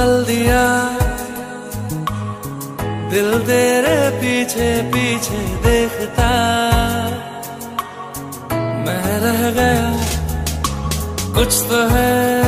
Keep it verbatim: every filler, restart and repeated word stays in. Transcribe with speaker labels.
Speaker 1: चल दिया दिल तेरे पीछे पीछे देखता, मैं रह गया कुछ तो है